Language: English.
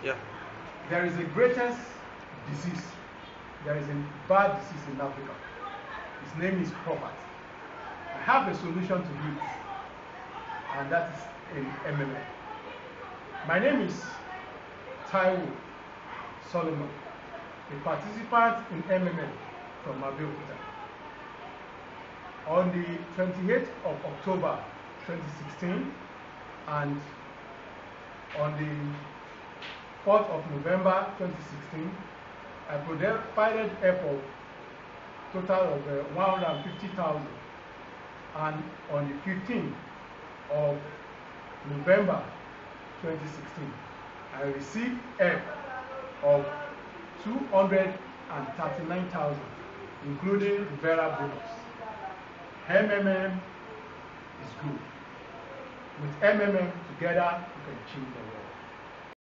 Yeah. There is a greatest disease. There is a bad disease in Africa. His name is poverty. I have a solution to it, and that is in MMA. My name is Taiwo Solomon, a participant in MMA from Abeokuta. On the 28th of October 2016 and on the 4th of November 2016, I provided airport total of 150,000, and on the 15th of November 2016, I received help of 239,000, including Vera bonus. MMM is good. With MMM together, you can change the world.